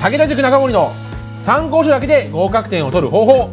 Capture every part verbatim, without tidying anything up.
武田塾中森の参考書だけで合格点を取る方法。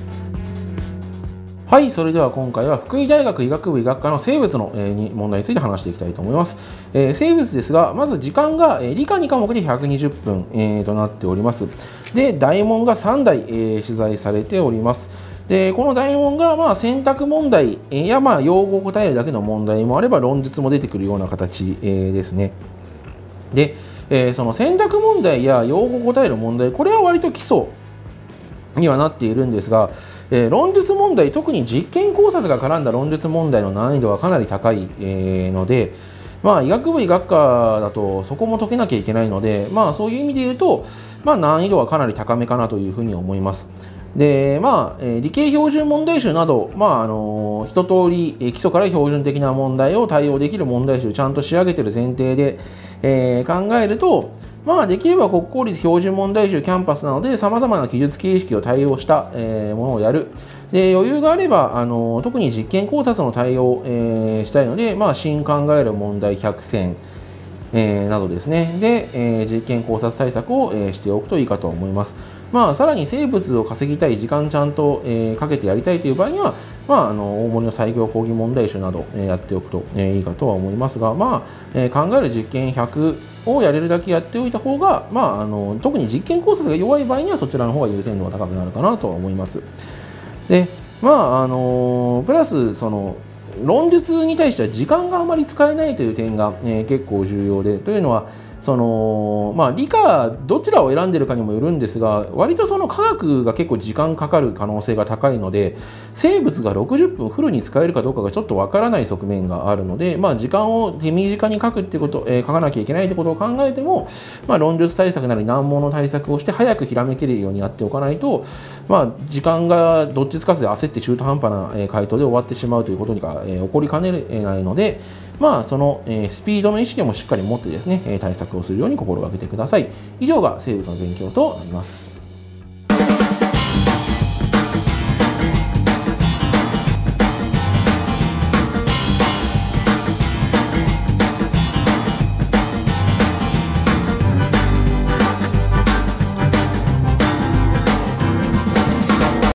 はい、それでは今回は福井大学医学部医学科の生物の、えー、に問題について話していきたいと思います。えー、生物ですが、まず時間が、えー、理科に科目でひゃくにじゅっぷん、えー、となっております。で、大問がさんだい、えー、出題されております。で、この大問が、まあ、選択問題や、まあ、用語を答えるだけの問題もあれば、論述も出てくるような形、えー、ですね。で、えー、その選択問題や用語を答える問題、これは割と基礎にはなっているんですが、えー、論述問題、特に実験考察が絡んだ論述問題の難易度はかなり高い、えー、ので、まあ、医学部医学科だとそこも解けなきゃいけないので、まあ、そういう意味で言うと、まあ、難易度はかなり高めかなというふうに思います。で、まあ、えー、理系標準問題集など、まあ、あのー、一通り、えー、基礎から標準的な問題を対応できる問題集をちゃんと仕上げている前提で、えー、考えると、まあ、できれば国公立標準問題集キャンパスなので、さまざまな記述形式を対応した、えー、ものをやる。で、余裕があれば、あのー、特に実験考察の対応を、えー、したいので、まあ、新考える問題ひゃくせん、えー、などですね。で、えー、実験考察対策を、えー、しておくといいかと思います。まあ、さらに生物を稼ぎたい、時間ちゃんと、えー、かけてやりたいという場合には、まあ、あの大盛りの採業講義問題集など、えー、やっておくと、えー、いいかとは思いますが、まあえー、考える実験ひゃくをやれるだけやっておいた方が、まあ、あの特に実験考察が弱い場合にはそちらの方が優先度が高くなるかなとは思います。で、まああのプラスその論述に対しては時間があまり使えないという点が、えー、結構重要で、というのはそのまあ、理科どちらを選んでいるかにもよるんですが、割とその科学が結構時間かかる可能性が高いので、生物がろくじゅっぷんフルに使えるかどうかがちょっとわからない側面があるので、まあ、時間を手短に書くってこと、えー、書かなきゃいけないってことを考えても、まあ、論述対策なり難問の対策をして早くひらめけるようにやっておかないと、まあ、時間がどっちつかずで焦って中途半端な回答で終わってしまうということが、えー、起こりかねないので、まあ、その、えー、スピードの意識もしっかり持ってですね、対策をするように心がけてください。以上が生物の勉強となります。